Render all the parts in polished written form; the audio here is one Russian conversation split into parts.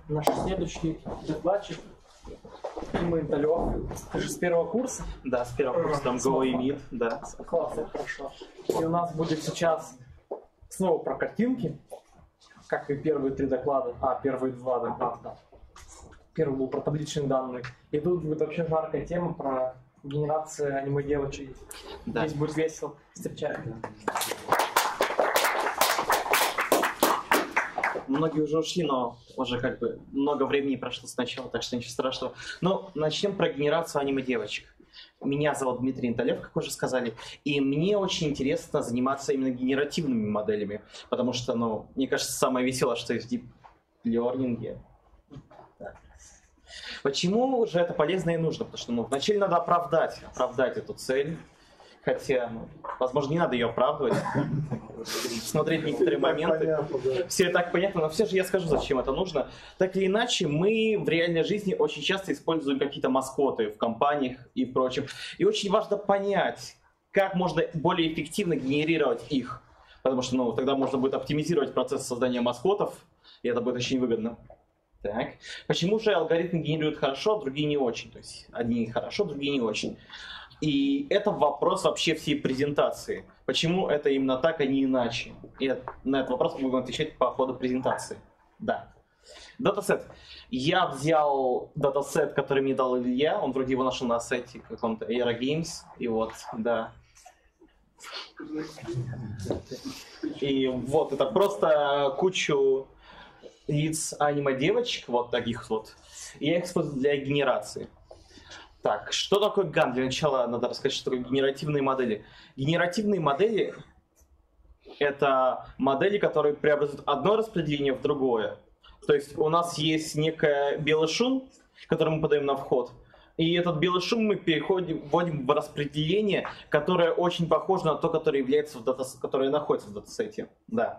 Наш следующий докладчик Дима Инталев. Ты же с первого курса? Да, с первого курса, там Go и Meet, да. Классно, хорошо. И у нас будет сейчас снова про картинки, как и первые 3 доклада, первые 2 доклада. Первый был про табличные данные. И тут будет вообще жаркая тема про генерацию аниме-девочек. Да. Здесь будет весело. Встречаем. Многие уже ушли, но уже как бы много времени прошло с начала, так что ничего страшного. Ну, начнем про генерацию аниме-девочек. Меня зовут Дмитрий Инталев, как уже сказали, и мне очень интересно заниматься именно генеративными моделями, потому что, ну, мне кажется, самое веселое, что есть в Deep Learning. Да. Почему же это полезно и нужно? Потому что, ну, вначале надо оправдать эту цель. Хотя, ну, возможно, не надо ее оправдывать, смотреть некоторые моменты. Все так понятно, но все же я скажу, зачем это нужно. Так или иначе, мы в реальной жизни очень часто используем какие-то маскоты в компаниях и прочем. И очень важно понять, как можно более эффективно генерировать их. Потому что, ну, тогда можно будет оптимизировать процесс создания маскотов, и это будет очень выгодно. Так. Почему же алгоритмы генерируют хорошо, а другие не очень? То есть одни хорошо, другие не очень. И это вопрос вообще всей презентации. Почему это именно так, а не иначе? И на этот вопрос мы будем отвечать по ходу презентации. Да. Датасет. Я взял датасет, который мне дал Илья. Он вроде его нашел на сайте каком-то Aero Games. И вот, да. И вот, это просто кучу лиц аниме-девочек, вот таких вот. И я их использую для генерации. Так, что такое GAN? Для начала надо рассказать, что такое генеративные модели. Генеративные модели — это модели, которые преобразуют одно распределение в другое. То есть у нас есть некий белый шум, который мы подаем на вход, и этот белый шум мы вводим в распределение, которое очень похоже на то, которое находится в датасете. Да.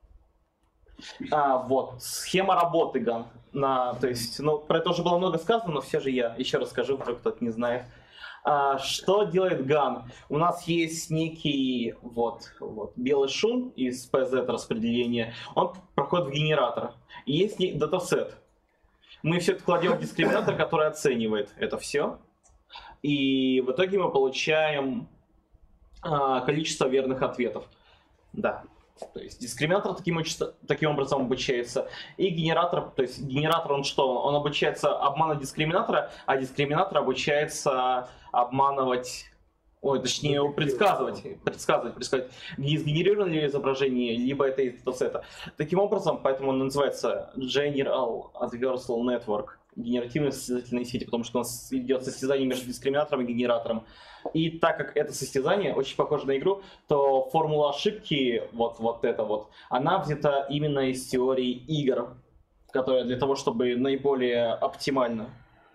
Вот, схема работы GAN. То есть, ну, про это уже было много сказано, но все же я еще расскажу, вдруг кто-то не знает. Что делает GAN? У нас есть некий вот белый шум из PZ распределения, он проходит в генератор. И есть датасет. Мы все это кладем в дискриминатор, который оценивает это все. И в итоге мы получаем количество верных ответов. Да. То есть дискриминатор таким образом обучается. И генератор, то есть генератор он что? Он обучается обманывать дискриминатора, а дискриминатор обучается обманывать, предсказывать, не сгенерировано ли изображение, либо это из датасета. Таким образом, поэтому он называется General Adversarial Network, генеративные состязательные сети, потому что у нас идет состязание между дискриминатором и генератором. И так как это состязание очень похоже на игру, то формула ошибки, она взята именно из теории игр, которая для того, чтобы наиболее оптимально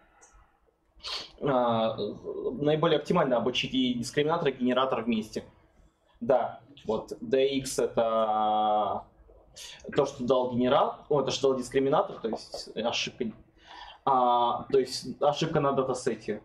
обучить и дискриминатор, и генератор вместе. Да, вот DX это то, что дал то, что дал дискриминатор, то есть ошибка. То есть ошибка на датасете.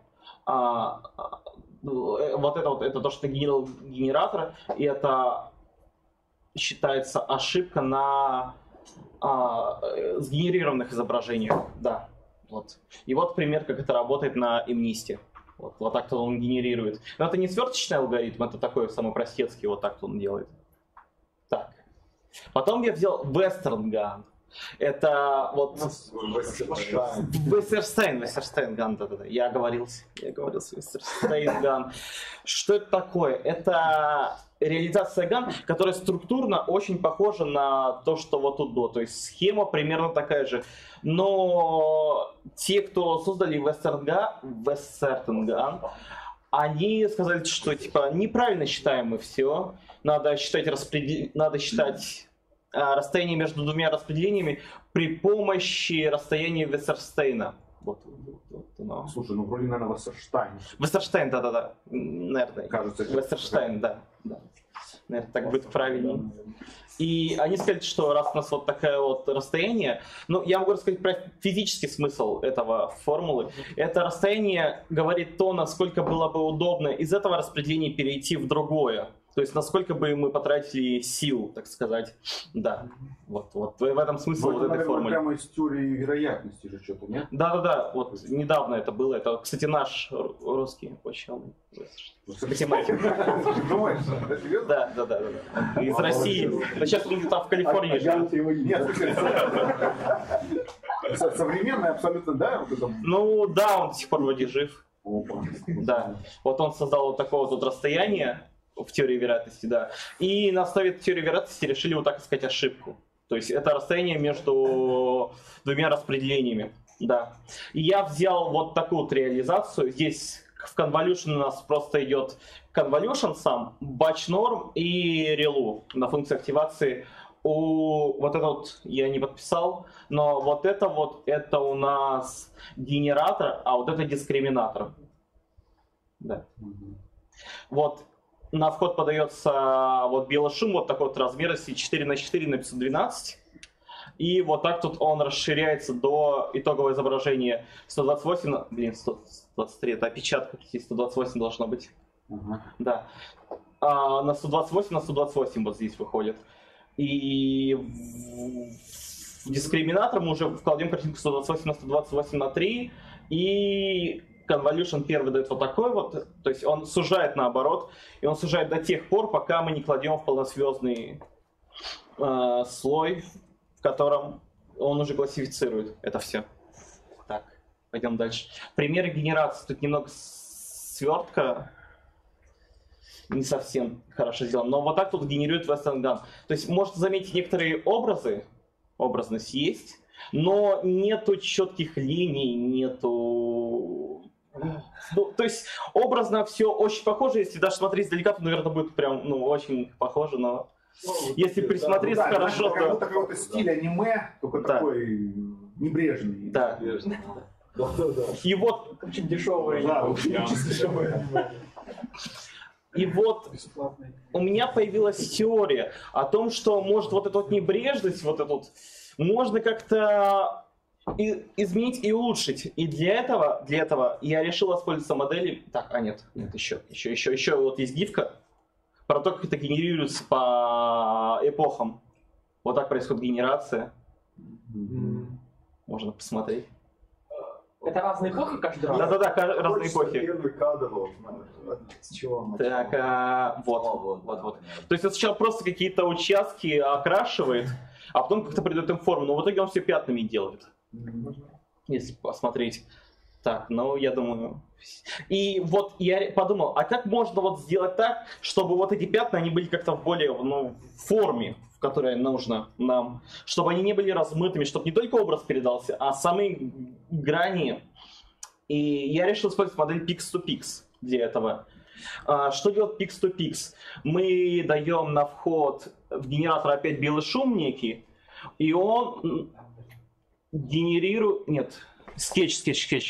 Это то, что генерировал генератор, и это считается ошибка на сгенерированных изображениях. Да. Вот. И вот пример, как это работает на MNIST. Вот так-то он генерирует. Но это не сверточный алгоритм, это такой самый простецкий, вот так-то он делает. Так. Потом я взял Western GAN. Это вот Westerstein GAN, да. Я оговорился, Westerstein GAN. Что это такое? Это реализация GAN, которая структурно очень похожа на то, что вот тут было. То есть схема примерно такая же. Но те, кто создали Western GAN, они сказали, что типа неправильно считаем мы все. Надо считать расстояние между двумя распределениями при помощи расстояния Вессерстейна. Слушай, вроде, наверное, Вессерштайн. Вессерштайн, да. Наверное. Кажется, Вессерштайн, да. Наверное, так будет правильнее. И они сказали, что раз у нас вот такое вот расстояние, я могу рассказать про физический смысл этого формулы. Это расстояние говорит то, насколько было бы удобно из этого распределения перейти в другое. То есть насколько бы мы потратили сил, так сказать. Да. Вот в этом смысл Ну, вот этой формулы. Прямо из теории вероятности же что-то, нет? Да. Вот недавно это было. Это, кстати, наш русский ученый. Математик. Думаешь? Да. Из России. Но сейчас он там в Калифорнии живет. Нет, современный абсолютно, да? Вот это... Ну да, он до сих пор вроде жив. Опа. Да. Вот он создал вот такое вот расстояние в теории вероятности, да. И на основе теории вероятности решили вот так сказать ошибку. То есть это расстояние между двумя распределениями. Да. И я взял вот такую вот реализацию. Здесь в convolution у нас просто идет convolution сам, batch norm и relu на функции активации. Вот это вот я не подписал, но вот это у нас генератор, а вот это дискриминатор. Да. Вот на вход подается вот белый шум, вот такой вот размерности 4×4 на 512. И вот так тут он расширяется до итогового изображения 128, 123, это опечатка, здесь 128 должно быть. Да. На 128 на 128 вот здесь выходит. И в дискриминатор мы уже вкладываем картинку 128 на 128 на 3. И convolution первый дает вот такой вот. То есть он сужает наоборот. И он сужает до тех пор, пока мы не кладем в полнозвездный слой, в котором он уже классифицирует это все. Так, пойдем дальше. Примеры генерации. Тут немного свертка. Не совсем хорошо сделано. Но вот так тут генерирует Western Gun. То есть можно заметить некоторые образы. Образность есть. Но нету четких линий, нету... Ну, то есть образно все очень похоже. Если даже смотреть издалека, то, наверное, будет прям очень похоже, но... Если присмотреться хорошо, то... Как такой вот стиль аниме, только такой небрежный. Да. И вот... Очень дешевые. Да, очень дешевые. И вот у меня появилась теория о том, что может вот эту вот небрежность, вот эту вот, можно как-то изменить и улучшить. И для этого я решил воспользоваться моделью. Так, нет, еще вот есть гифка про то, как это генерируется по эпохам. Вот так происходит генерация. Можно посмотреть. Это разные эпохи каждый раз? Да, разные эпохи. Первый кадр, с чего он начал? Так, вот. То есть он сначала просто какие-то участки окрашивает, а потом как-то придает им форму. Но в итоге он все пятнами делает. Если посмотреть. Так, я думаю... И вот я подумал, а как можно вот сделать так, чтобы вот эти пятна, они были как-то в более в форме, в которой нужно нам, чтобы они не были размытыми, чтобы не только образ передался, а самые грани. И я решил использовать модель Pix2Pix для этого. Что делает Pix2Pix? Мы даем на вход в генератор опять белый шум некий, и он генерирует... Нет, скетч.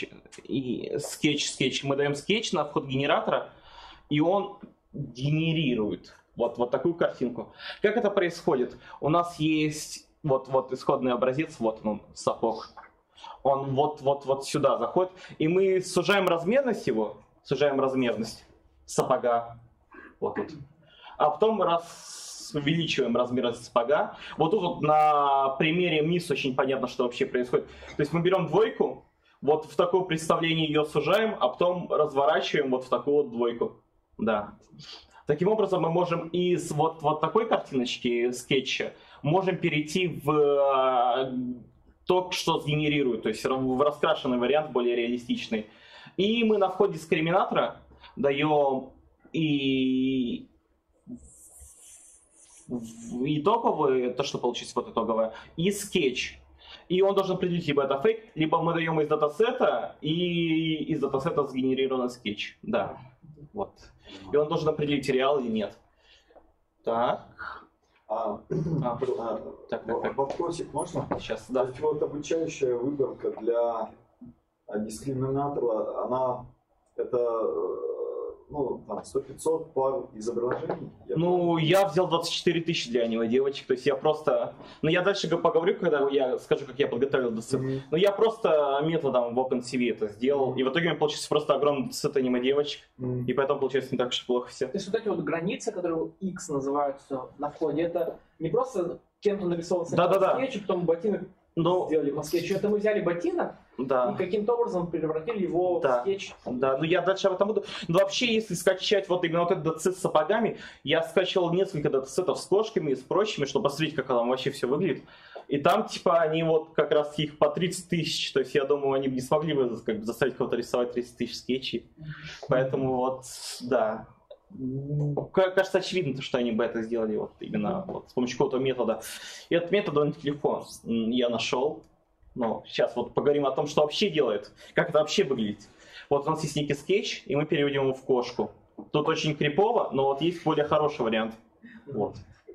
Мы даем скетч на вход генератора, и он генерирует вот такую картинку. Как это происходит? У нас есть вот исходный образец, вот он, сапог. Он вот сюда заходит, и мы сужаем размерность его, размерность сапога, вот тут. А потом увеличиваем размерность сапога. Вот тут вот на примере МИС очень понятно, что вообще происходит. То есть мы берем двойку, вот в такое представление ее сужаем, а потом разворачиваем вот в такую вот двойку. Да. Таким образом мы можем из вот такой картиночки, скетча, можем перейти в то, что сгенерирует, то есть в раскрашенный вариант, более реалистичный. И мы на входе дискриминатора даем и итоговое, то, что получится вот итоговое, и скетч. И он должен определить, либо это фейк, либо мы даем из датасета, и из датасета сгенерирован скетч. Да. Вот. И он должен определить, реал или нет. Так. Так. Вопросик можно? Сейчас, да. То есть вот обучающая выборка для дискриминатора, это ну, там, 100-500 пар изображений. Ну, я взял 24 тысячи для аниме-девочек, то есть я просто... Ну, я дальше поговорю, когда я скажу, как я подготовил датасет. Но я просто методом в OpenCV это сделал, и в итоге у меня получился просто огромный датасет аниме-девочек, и поэтому получается не так уж и плохо все. То есть вот эти вот границы, которые X называются на входе, это не просто кем-то нарисован Да-да-да. скетч, потом ботинок сделали по скетчу. Это мы взяли ботинок и каким-то образом превратили его в скетч. Да, ну я дальше об этом буду. Но вообще, если скачать вот именно вот этот датасет с сапогами, я скачивал несколько датасетов с кошками и с прочими, чтобы посмотреть, как там вообще все выглядит. И там, типа, они вот как раз их по 30 тысяч, то есть я думаю, они бы не смогли бы как бы заставить кого-то рисовать 30 тысяч скетчей. Поэтому вот, да. Кажется, очевидно, что они бы это сделали вот именно вот с помощью какого-то метода. И этот метод довольно-таки легко я нашел. Но сейчас вот поговорим о том, что вообще делает, как это вообще выглядит. Вот у нас есть некий скетч, и мы переводим его в кошку. Тут очень крипово, но вот есть более хороший вариант. Вот.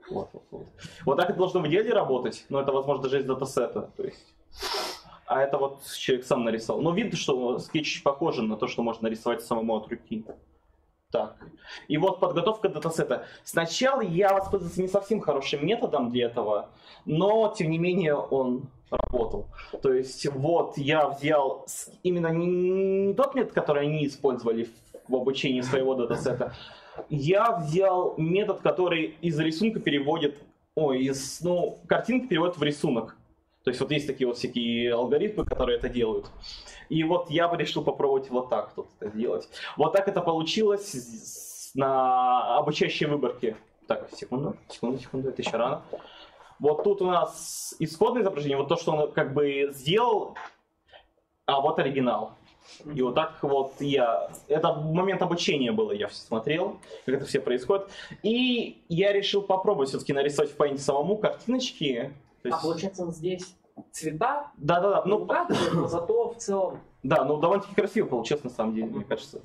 Вот так это должно в идеале работать, но это возможно даже из датасета. То есть. А это вот человек сам нарисовал. Но видно, что скетч похож на то, что можно нарисовать самому от руки. Так. И вот подготовка датасета. Сначала я воспользовался не совсем хорошим методом для этого, но тем не менее он работал. То есть вот я взял именно не тот метод, который они использовали в обучении своего датасета. Я взял метод, который из рисунка переводит, картинки переводит в рисунок. То есть вот есть такие вот всякие алгоритмы, которые это делают. И вот я бы решил попробовать вот так тут это сделать. Вот так это получилось на обучающей выборке. Так, секунду, это еще рано. Вот тут у нас исходное изображение, вот то, что он как бы сделал, а вот оригинал. И вот так вот это момент обучения было, я все смотрел, как это все происходит. И я решил попробовать все-таки нарисовать в Paint самому картиночки. А получается здесь цвета? Да. Ну, но зато в целом... Да, ну довольно-таки красиво получилось на самом деле, мне кажется.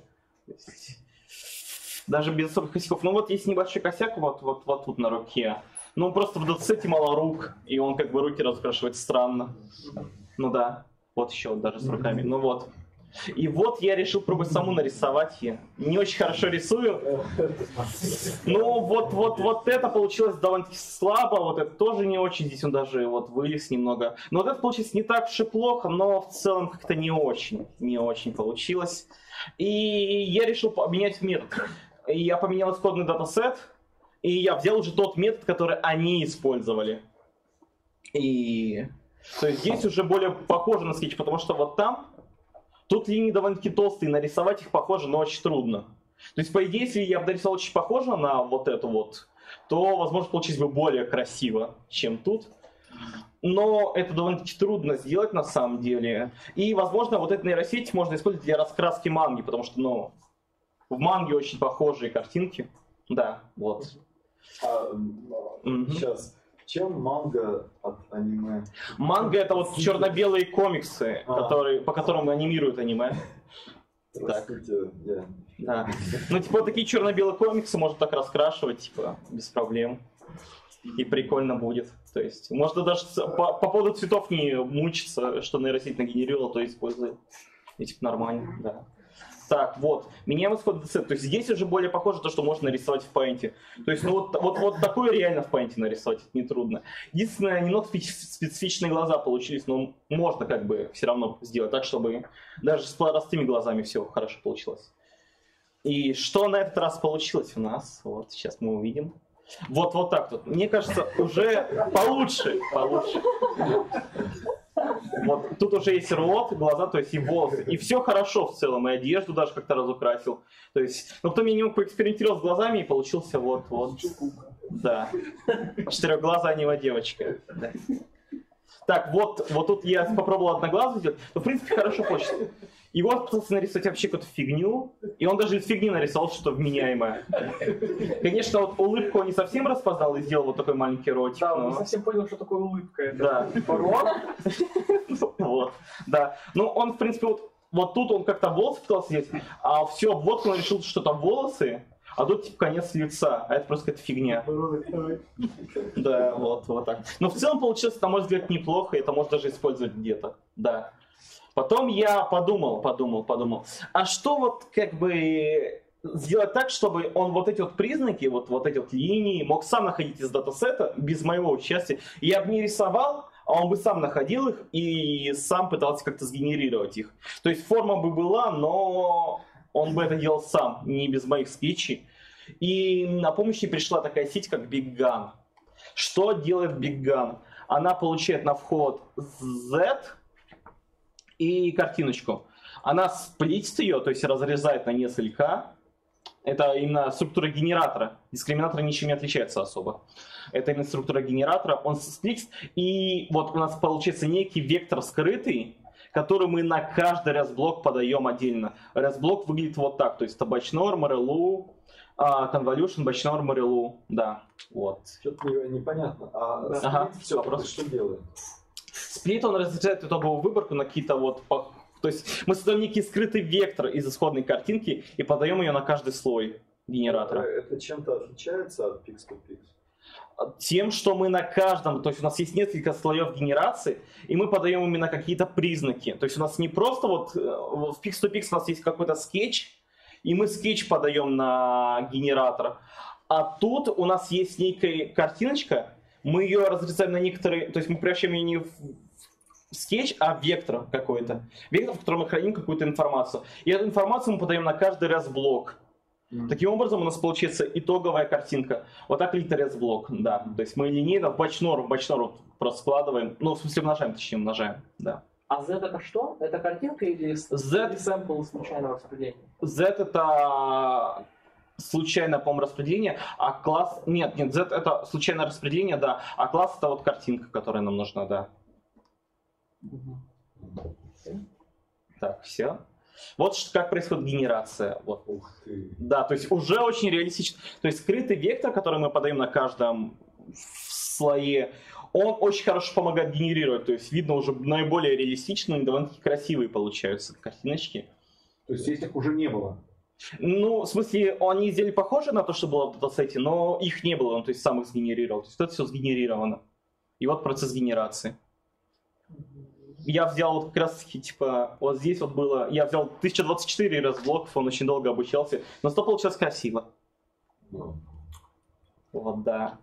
Даже без особых косяков. Ну вот есть небольшой косяк вот тут на руке. Ну просто в датасете мало рук, и он как бы руки раскрашивает странно. Ну да, вот еще вот даже с руками. Ну вот. И вот я решил пробовать саму нарисовать ее. Не очень хорошо рисую. Ну вот это получилось довольно-таки слабо, вот это тоже не очень, здесь он даже вот вылез немного. Но вот это получилось не так уж и плохо, но в целом как-то не очень получилось. И я решил поменять метод. И я поменял исходный датасет, и я взял уже тот метод, который они использовали. И то есть здесь уже более похоже на скетч, потому что вот там тут линии довольно-таки толстые, нарисовать их похоже, но очень трудно. То есть, по идее, если я бы нарисовал очень похоже на вот эту вот, то, возможно, получилось бы более красиво, чем тут. Но это довольно-таки трудно сделать на самом деле. И, возможно, вот эту нейросеть можно использовать для раскраски манги, потому что, в манге очень похожие картинки. Да, вот. Сейчас. Чем манга от аниме? Манга это вот черно-белые комиксы, по которым анимируют аниме. Простите, Да. Ну, типа, вот такие черно-белые комиксы можно так раскрашивать, типа, без проблем. И прикольно будет. То есть, можно даже по поводу цветов не мучиться, что нейросеть нагенерировала, то использует. И типа нормально, да. Так, вот, меняем исходный датасет. То есть здесь уже более похоже то, что можно нарисовать в Paint. То есть, вот такое реально в Paint нарисовать, это нетрудно. Единственное, немного специфичные глаза получились, но можно как бы все равно сделать так, чтобы даже с простыми глазами все хорошо получилось. И что на этот раз получилось у нас? Вот, сейчас мы увидим. Вот так вот. Мне кажется, уже получше. Вот тут уже есть рот, глаза, то есть и волосы. И все хорошо в целом, и одежду даже как-то разукрасил. То есть, но потом я немного поэкспериментировал с глазами, и получился вот. Да. Четырехглазая аниме-девочка. Да. Так, вот тут я попробовал одноглазую сделать, но в принципе хорошо получилось. И вот пытался нарисовать вообще какую-то фигню, и он даже из фигни нарисовал что-то вменяемое. Конечно, вот улыбку он не совсем распознал и сделал вот такой маленький ротик. Да, он не совсем понял, что такое улыбка. Да. Вот, да. Ну, он, в принципе, вот тут он как-то волосы пытался сделать, а всю обводку он решил, что там волосы, а тут типа конец лица, а это просто какая-то фигня. Да, вот так. Но в целом получилось, на мой взгляд, неплохо, и это можно даже использовать где-то, да. Потом я подумал, а что вот как бы сделать так, чтобы он вот эти вот признаки, вот эти вот линии мог сам находить из датасета без моего участия. Я бы не рисовал, а он бы сам находил их и сам пытался как-то сгенерировать их. То есть форма бы была, но он бы это делал сам, не без моих скетчей. И на помощь ей пришла такая сеть, как BigGun. Что делает BigGun? Она получает на вход Z и картиночку. Она сплитит ее, то есть разрезает на несколько. Это именно структура генератора. Дискриминатор ничем не отличается особо. Это именно структура генератора. Он сплитит, и вот у нас получается некий вектор скрытый, который мы на каждый REST-блок подаем отдельно. REST-блок выглядит вот так, то есть это batch-norm, RLU, convolution, batch-norm, RLU. Да, вот. Что-то непонятно. А Ага, все, вопрос. что делает? Сплит, он разрешает итоговую выборку на какие-то вот... То есть мы создаем некий скрытый вектор из исходной картинки и подаем ее на каждый слой генератора. Это чем-то отличается от Pix2Pix? Тем, что мы на каждом, то есть у нас есть несколько слоев генерации, и мы подаем именно какие-то признаки. То есть у нас не просто вот в Pix2Pix у нас есть какой-то скетч, и мы скетч подаем на генератор. А тут у нас есть некая картиночка, мы ее разрезаем на некоторые, то есть мы превращаем ее не в скетч, а в вектор какой-то. Вектор, в котором мы храним какую-то информацию. И эту информацию мы подаем на каждый REST-блок. Таким образом у нас получается итоговая картинка. Вот так выглядит REST-блок, да. То есть мы линейно в batch-norm просто складываем, ну, в смысле умножаем, точнее умножаем, да. А Z это что? Это картинка или Z сэмпл случайного распределения? Z это случайное, по-моему, распределение, а класс... Нет, Z это случайное распределение, да, а класс это вот картинка, которая нам нужна, да. Так, все. Вот как происходит генерация. Вот. Ух ты. Да, то есть уже очень реалистично. То есть скрытый вектор, который мы подаем на каждом слое, он очень хорошо помогает генерировать. То есть видно уже наиболее реалистичные, довольно-таки красивые получаются картиночки. То есть их уже не было? Ну, в смысле, они сделали похоже на то, что было в датасете, но их не было, он, то есть сам их сгенерировал. То есть это все сгенерировано. И вот процесс генерации. Я взял вот как раз таки, типа, вот здесь вот было, я взял 1024 REST-блоков, он очень долго обучался, но зато получилось красиво. Вот, да.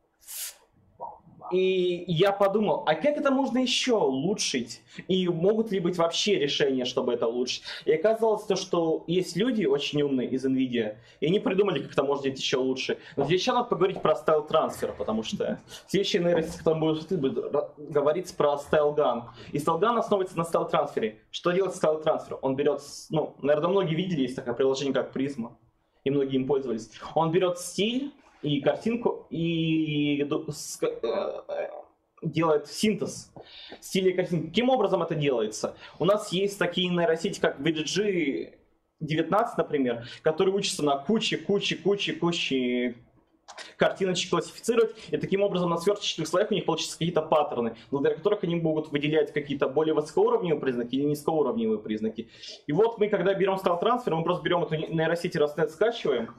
И я подумал, а как это можно еще улучшить? И могут ли быть вообще решения, чтобы это улучшить? И оказалось то, что есть люди очень умные из NVIDIA, и они придумали, как это можно делать еще лучше. Но здесь еще надо поговорить про style transfer, потому что следующая нейросеть, которая будет говорить про style gun. И style gun основывается на style трансфере. Что делает style transfer? Он берет, ну, наверное, многие видели, есть такое приложение, как Prisma, и многие им пользовались. Он берет стиль и картинку, и делает синтез стиля и картинки. Каким образом это делается? У нас есть такие нейросети, как VDG-19, например, которые учатся на куче картиночек классифицировать, и таким образом на сверхчастых слоях у них получатся какие-то паттерны, благодаря которым они могут выделять какие-то более высокоуровневые признаки или низкоуровневые признаки. И вот мы, когда берем style transfer, мы просто берем эту нейросеть ResNet, скачиваем,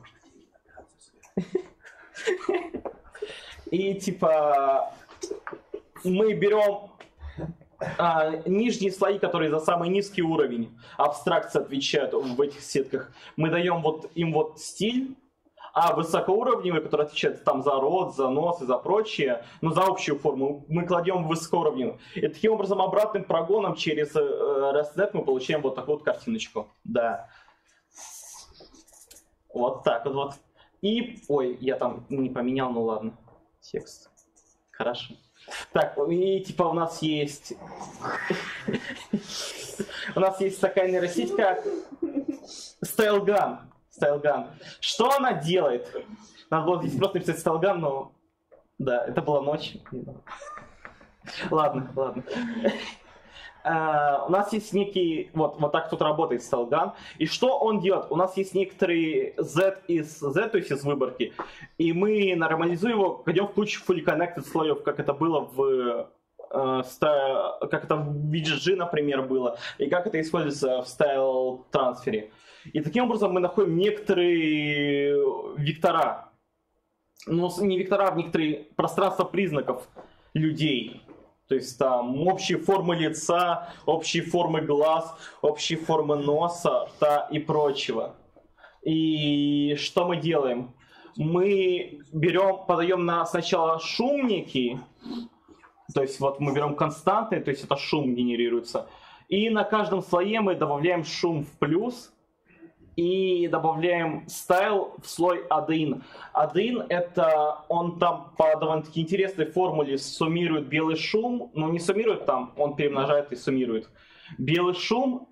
и типа мы берем нижние слои, которые за самый низкий уровень абстракции отвечают в этих сетках. Мы даем вот им вот стиль, а высокоуровневые, которые отвечают там за рот, за нос и за прочее, ну за общую форму, мы кладем в высокоуровневую. И таким образом обратным прогоном через ResNet мы получаем вот такую вот картиночку. Да. Вот так вот. И, ой, я там не поменял, ну ладно, текст. Хорошо. Так, и типа у нас есть... У нас есть такая нейросеть, как StyleGun. Что она делает? Надо было здесь просто написать StyleGun, но... Да, это была ночь. Ладно. У нас есть некий, вот так тут работает StyleGun. И что он делает? У нас есть некоторый Z из Z, то есть из выборки, и мы нормализуем его, кладем в кучу fully connected слоев, как это было как это в VGG, например, было, и как это используется в style трансфере. И таким образом мы находим некоторые вектора, ну не вектора, а некоторые пространства признаков людей. То есть там общие формы лица, общие формы глаз, общие формы носа, рта и прочего. И что мы делаем? Мы подаем сначала шумники, то есть вот мы берем константные, то есть это шум генерируется, и на каждом слое мы добавляем шум в плюс и добавляем стайл в слой аддин. Аддин это он там по довольно-таки интересной формуле суммирует белый шум, но не суммирует там, он перемножает и суммирует белый шум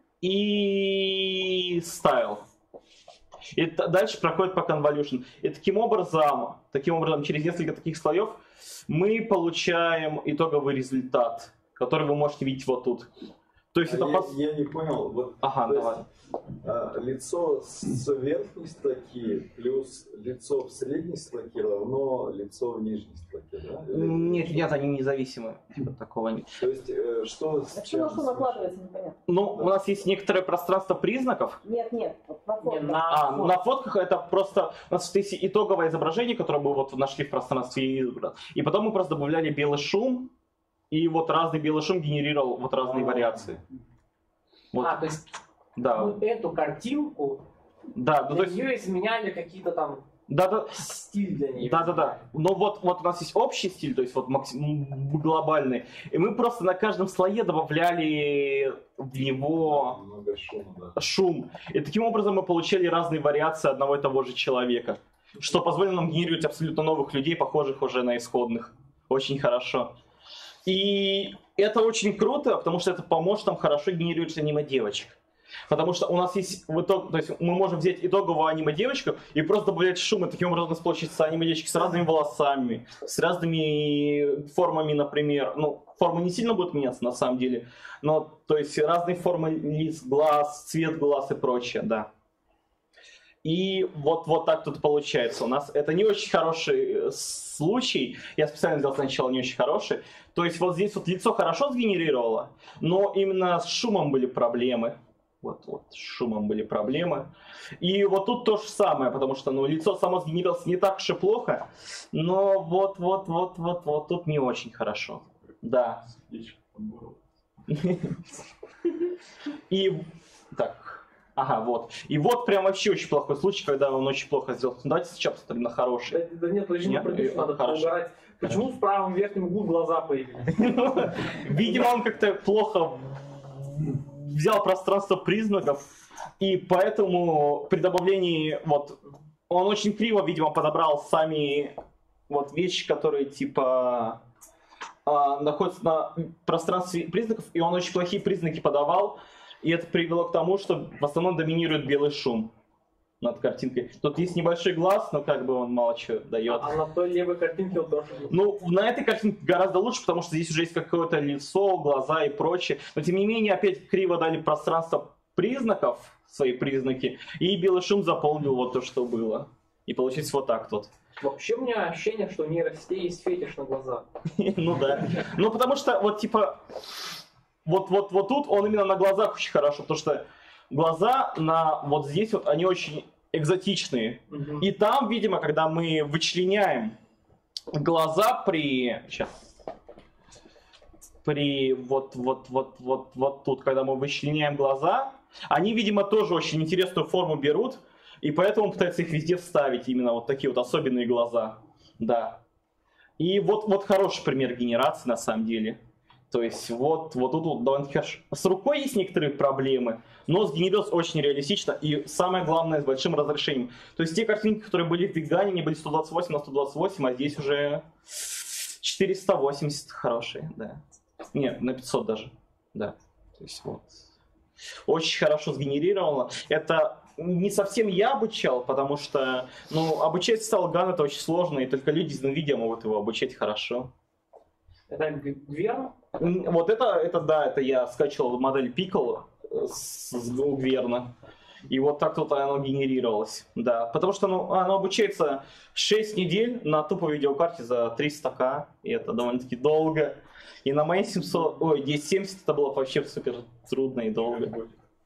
и стайл. И дальше проходит по convolution. И таким образом, через несколько таких слоев мы получаем итоговый результат, который вы можете видеть вот тут. То есть я не понял. Вот, ага, давай. Лицо с верхней строки плюс лицо в средней строке равно лицо в нижней строке, да? Нет, они независимы. Типа такого нет. То есть, что с чем? Что накладывается, непонятно. Ну, у нас есть некоторое пространство признаков. Нет, вот на фотках. На фотках это просто... У нас есть итоговое изображение, которое мы вот нашли в пространстве. И потом мы просто добавляли белый шум, и вот разный белый шум генерировал вот разные вариации. Вот. То есть да. мы эту картинку, да, для нее изменяли какие-то там стиль для нее. Да. Но вот у нас есть общий стиль, то есть вот глобальный. И мы просто на каждом слое добавляли в него много шума, да. шум. И таким образом мы получали разные вариации одного и того же человека. Что позволило нам генерировать абсолютно новых людей, похожих уже на исходных. Очень хорошо. И это очень круто, потому что это поможет нам хорошо генерировать аниме-девочек. Потому что у нас есть то есть мы можем взять итоговую аниме-девочку и просто добавлять шум, и таким образом у нас получится аниме-девочки с разными волосами, с разными формами, например. Ну, формы не сильно будут меняться на самом деле, но то есть разные формы лиц, глаз, цвет глаз и прочее, да. И вот так тут получается. У нас это не очень хороший случай. Я специально сделал сначала не очень хороший. То есть вот здесь вот лицо хорошо сгенерировало, но именно с шумом были проблемы. Вот с шумом были проблемы. И вот тут то же самое, потому что лицо само сгенерировалось не так уж и плохо, но вот тут не очень хорошо. Да. И так. Ага, вот. И вот прям вообще очень плохой случай, когда он очень плохо сделал. Давайте сейчас посмотрим на хороший. Да нет, подожди, надо поугарать. Почему в правом верхнем углу глаза появились? Видимо, он как-то плохо взял пространство признаков, и поэтому при добавлении, он очень криво, видимо, подобрал сами вещи, которые, типа, находятся на пространстве признаков, и он очень плохие признаки подавал, и это привело к тому, что в основном доминирует белый шум над картинкой. Тут есть небольшой глаз, но как бы он мало чего дает. А на той левой картинке он тоже... Ну, на этой картинке гораздо лучше, потому что здесь уже есть какое-то лицо, глаза и прочее. Но тем не менее, опять криво дали пространство признаков, свои признаки, и белый шум заполнил вот то, что было. И получилось вот так тут. Вообще у меня ощущение, что у нейросетей есть фетиш на глаза. Ну да. Ну потому что вот тут он именно на глазах очень хорошо, потому что глаза вот здесь они очень экзотичные. И там, видимо, когда мы вычленяем глаза вот тут, когда мы вычленяем глаза, они, видимо, тоже очень интересную форму берут, и поэтому он пытается их везде вставить, именно вот такие вот особенные глаза. Да. И вот хороший пример генерации, на самом деле. То есть вот тут довольно-таки хорошо. С рукой есть некоторые проблемы, но сгенерировалось очень реалистично и самое главное с большим разрешением. То есть те картинки, которые были в Вегане, они были 128 на 128, а здесь уже 480 хорошие, да. Нет, на 500 даже, да. То есть вот. Очень хорошо сгенерировано. Это не совсем я обучал, потому что, обучать Сталган это очень сложно, и только люди из NVIDIA могут его обучать хорошо. Это Гверна? Вот это я скачивал модель Pickle с Гверна. И вот так тут оно генерировалось. Да. Потому что оно обучается 6 недель на тупой видеокарте за 300к. И это довольно-таки долго. И на моей 1070 это было вообще супер трудно и долго.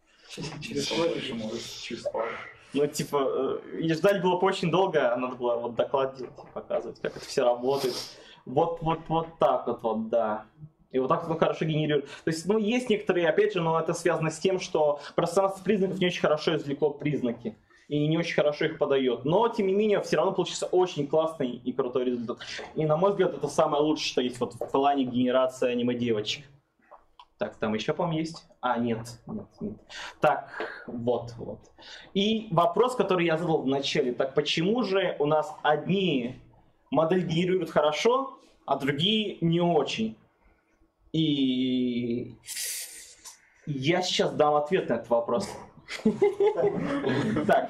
И ждать было очень долго, надо было доклад делать, показывать, как это все работает. Вот так вот, да. И вот так он хорошо генерирует. То есть, есть некоторые, опять же, но это связано с тем, что пространство признаков не очень хорошо извлекло признаки. и не очень хорошо их подает. Но, тем не менее, все равно получился очень классный и крутой результат. И, на мой взгляд, это самое лучшее, что есть вот в плане генерации аниме-девочек. Так, там еще, по-моему, есть? А, нет. Так, вот. И вопрос, который я задал в начале. Так почему же у нас одни модели генерируют хорошо, а другие не очень? И я сейчас дам ответ на этот вопрос. Так.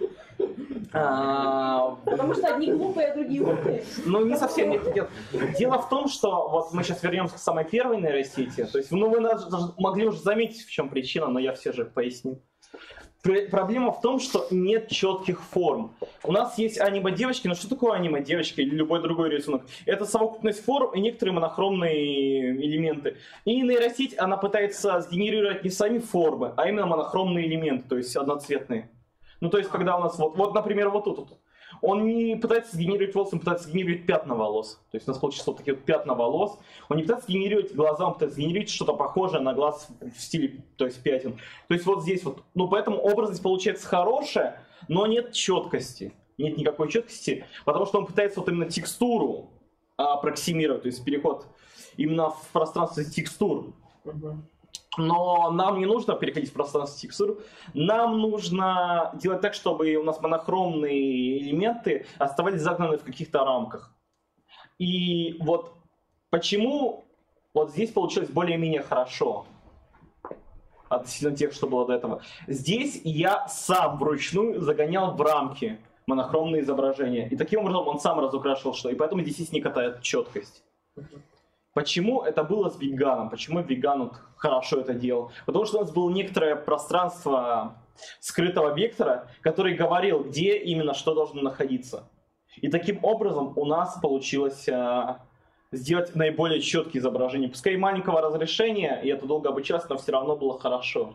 Потому что одни глупые, а другие умные. Ну, не совсем. Нет. Дело в том, что вот мы сейчас вернемся к самой первой нейросети. То есть, вы даже могли уже заметить, в чем причина, но я все же поясню. Проблема в том, что нет четких форм. У нас есть аниме-девочки, но что такое аниме-девочка или любой другой рисунок? Это совокупность форм и некоторые монохромные элементы. И нейросеть, она пытается сгенерировать не сами формы, а именно монохромные элементы, то есть одноцветные. Ну, то есть, когда у нас вот например, вот тут. Он не пытается сгенерировать волосы, он пытается сгенерировать пятна волос. То есть у нас получится вот такие вот пятна волос. Он не пытается сгенерировать глаза, он пытается сгенерировать что-то похожее на глаз в стиле, то есть пятен. То есть вот здесь вот. Ну, поэтому образность получается хорошая, но нет четкости. Нет никакой четкости, потому что он пытается вот именно текстуру аппроксимировать, то есть переход именно в пространство текстур. Но нам не нужно переходить в пространство текстур, нам нужно делать так, чтобы у нас монохромные элементы оставались загнаны в каких-то рамках. И вот почему вот здесь получилось более-менее хорошо относительно тех, что было до этого. Здесь я сам вручную загонял в рамки монохромные изображения. И таким образом он сам разукрашивал что. И поэтому здесь есть некая четкость. Почему это было с Веганом? Почему Веган вот хорошо это делал? Потому что у нас было некоторое пространство скрытого вектора, который говорил, где именно что должно находиться. И таким образом у нас получилось сделать наиболее четкие изображения. Пускай маленького разрешения, и это долго обучалось, но все равно было хорошо.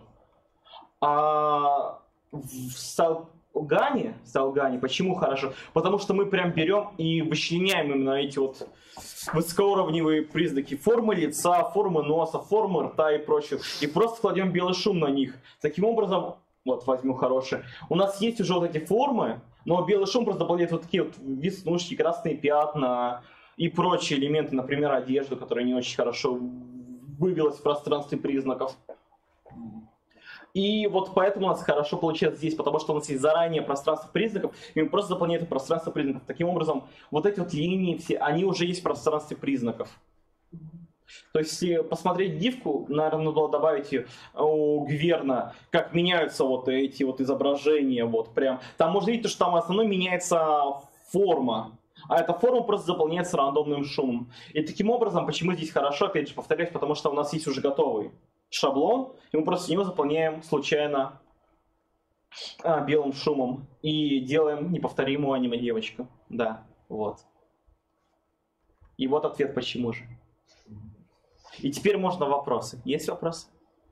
А в Салгане почему хорошо? Потому что мы прям берем и вычленяем именно эти вот высокоуровневые признаки формы лица, формы носа, формы рта и прочее. И просто кладем белый шум на них. Таким образом, вот возьму хорошее. У нас есть уже вот эти формы, но белый шум просто дополняет вот такие вот веснушки, красные пятна и прочие элементы, например, одежду, которая не очень хорошо вывелась в пространстве признаков. И вот поэтому у нас хорошо получается здесь, потому что у нас есть заранее пространство признаков, и мы просто заполняем это пространство признаков. Таким образом, вот эти вот линии все, они уже есть в пространстве признаков. То есть, если посмотреть гифку, наверное, надо было добавить у Гверна, как меняются вот эти вот изображения, вот прям. Там можно видеть, что там в основном меняется форма. А эта форма просто заполняется рандомным шумом. И таким образом, почему здесь хорошо, опять же повторяюсь, потому что у нас есть уже готовый шаблон, и мы просто его заполняем случайно белым шумом и делаем неповторимую аниме-девочку. Да, вот. И вот ответ, почему же. И теперь можно вопросы. Есть вопросы?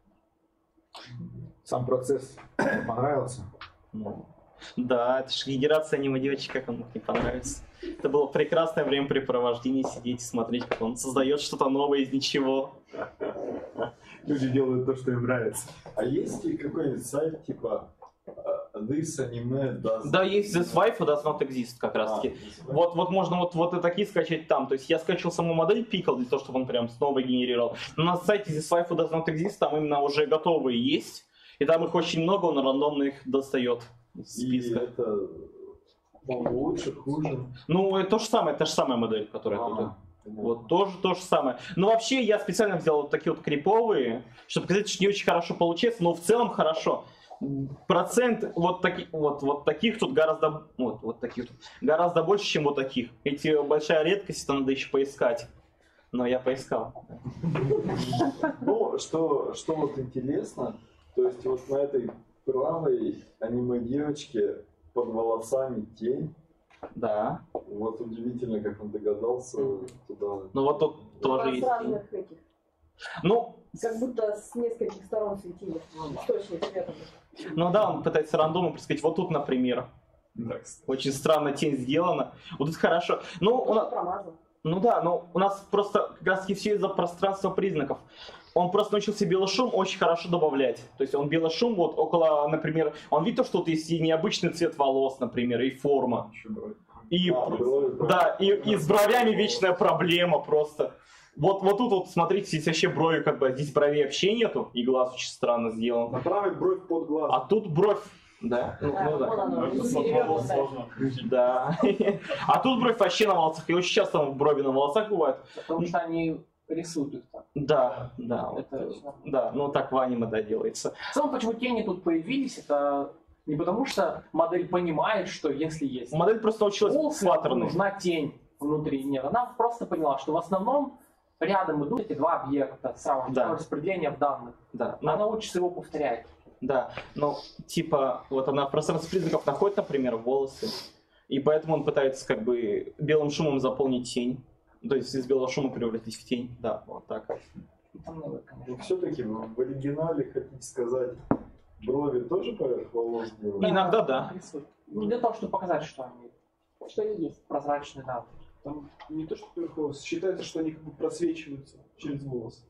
Сам процесс понравился? Да, это же генерация аниме-девочек, как он мог не понравиться. Это было прекрасное времяпрепровождение, сидеть и смотреть, как он создает что-то новое из ничего. Люди делают то, что им нравится. А есть ли какой-нибудь сайт типа This Anime Does... Да, есть This Waifu Does Not Exist как раз таки. Вот можно вот и такие скачать там. То есть я скачал саму модель Pickle для того, чтобы он прям снова генерировал. Но на сайте This Waifu Does Not Exist там именно уже готовые есть. И там их очень много, он рандомно их достает из списка. И это лучше, хуже? Ну, это то же самое, та же самая модель, которая тут. Вот, то же самое. Но вообще я специально взял вот такие вот криповые, чтобы показать, что не очень хорошо получается, но в целом хорошо. Процент вот таких тут гораздо, вот таких тут гораздо больше, чем вот таких. Эти большая редкость, это надо еще поискать. Но я поискал. Ну, что вот интересно, то есть вот на этой правой аниме-девочке под волосами тень. Да. Вот удивительно, как он догадался туда. Ну вот тут тоже есть. Разных этих. Ну, как будто с нескольких сторон светили. Источник света. Ну да, он пытается рандомно предсказать. Вот тут, например. Очень странно тень сделана. Вот тут хорошо. Ну, Промазал. Ну да, но у нас просто как раз таки все из-за пространства признаков. он просто научился белый шум очень хорошо добавлять. То есть он белый шум вот около, например, он видит то, что вот есть и необычный цвет волос, например, и форма. И, да, и с бровями вечная проблема просто. Вот тут вот, смотрите, здесь вообще брови как бы, здесь бровей вообще нету, и глаз очень странно сделан. Направить бровь под глаз. А тут бровь, да, ну да. А тут бровь вообще на волосах, и очень часто брови на волосах бывают. Потому что они рисуют их так. Да, Это да, ну так в аниме, да, делается. В целом, почему тени тут появились, это не потому что модель понимает, что если есть Модель просто научилась волосы, паттерны. нужна тень внутри. Нет, она просто поняла, что в основном рядом идут эти два объекта, сразу Да. распределение в данных. Да, Она учится его повторять. да, ну, типа, вот она в пространстве признаков находит, например, волосы, и поэтому он пытается как бы белым шумом заполнить тень. То есть из белого шума превратить в тень, да, вот так. Там много, конечно. Все-таки в оригинале, хотите сказать, брови тоже поверх волос делают? Иногда да. Рисуют. Ну, для того, чтобы показать, что они есть прозрачные, да. Там не то, что поверх волос, считается, что они как бы просвечиваются через волосы.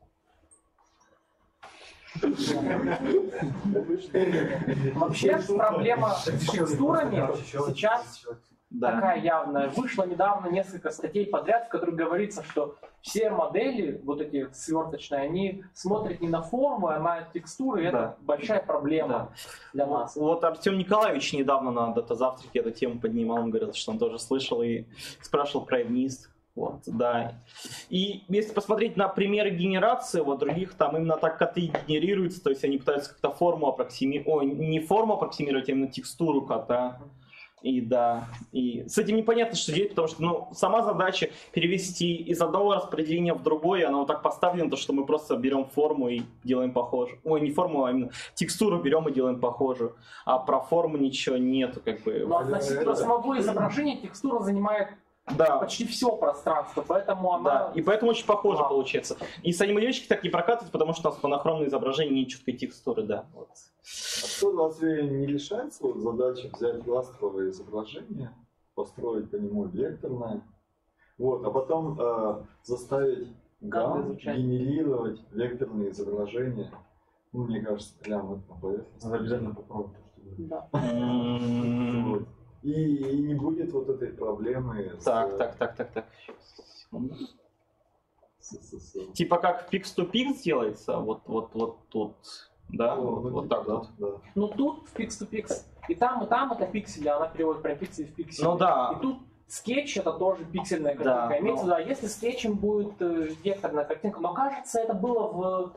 Вообще проблема с текстурами сейчас Да. такая явная. Вышло недавно несколько статей подряд, в которых говорится, что все модели, вот эти сверточные, они смотрят не на форму, а на текстуры, и Да. это большая проблема для нас. Вот Артем Николаевич недавно на дата-завтраке эту тему поднимал, он говорил, что он тоже слышал и спрашивал про Эвнист. Вот, да. И если посмотреть на примеры генерации, вот других, там именно так коты генерируются, то есть они пытаются как-то форму аппроксимировать, не форму аппроксимировать, а именно текстуру кота. И да, и с этим непонятно, что делать, потому что, ну, сама задача перевести из одного распределения в другое, она вот так поставлена, то, что мы просто берем форму и делаем похоже. Ой, не форму, а именно текстуру берем и делаем похожую. А про форму ничего нету, как бы. Но относительно самого изображения текстура занимает Да. почти все пространство, поэтому она... Да, и поэтому очень похоже Да. получается. И с аниме-девочки так не прокатывает, потому что у нас монохромное изображение, нет четкой текстуры, да. Вот. А что, разве не лишается вот задачи взять ластровое изображение, построить по нему векторное, вот, а потом заставить гам изучать. генерировать векторные изображения? Ну, мне кажется, прямо вот на поверхности. Надо обязательно попробовать. Да. Вот. И не будет вот этой проблемы с Так. Секунду. СССР. Типа как Pix-to-Pix делается, вот тут, да, Ну, вот типа, так вот. да. Ну тут в Pix-to-Pix и там это пиксели, она переводит прям пиксель в пиксель. Ну да. И тут скетч это тоже пиксельная картинка. Да, Имеется в виду, если скетчем будет векторная картинка, но кажется, это было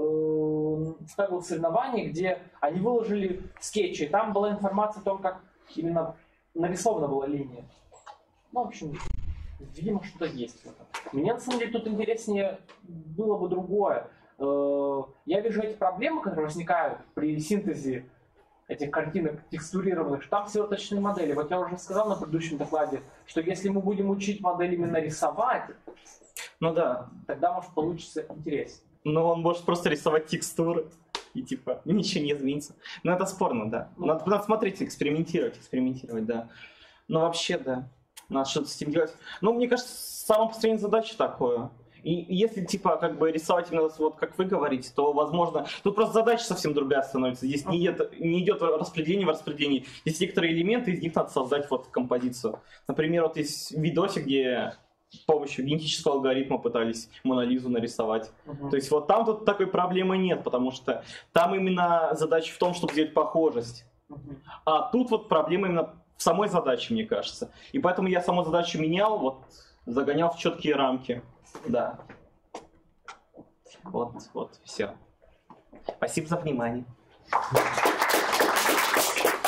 в соревновании, где они выложили скетчи, и там была информация о том, как именно нарисована была линия. Ну, в общем, видимо, что-то есть в этом. Мне, на самом деле, тут интереснее было бы другое. Я вижу эти проблемы, которые возникают при синтезе этих картинок текстурированных, что там сверточные модели. Вот я уже сказал на предыдущем докладе, что если мы будем учить модель именно рисовать, Ну да, тогда, может, получится интереснее. но он может просто рисовать текстуры, и типа ничего не изменится. Но это спорно, да. Надо смотреть, экспериментировать, да. Но вообще, да, надо что-то с этим делать. Ну, мне кажется, само построение задачи такое. И если, типа, как бы рисовать именно вот как вы говорите, то, возможно, тут просто задача совсем другая становится. Здесь не идет распределение в распределении. Есть некоторые элементы, из них надо создать вот композицию. Например, вот есть видосик, где с помощью генетического алгоритма пытались Мону Лизу нарисовать. То есть вот там тут такой проблемы нет, потому что там именно задача в том, чтобы сделать похожесть. А тут вот проблема именно в самой задаче, мне кажется. И поэтому я саму задачу менял, вот, загонял в четкие рамки. Да. Вот, все. Спасибо за внимание.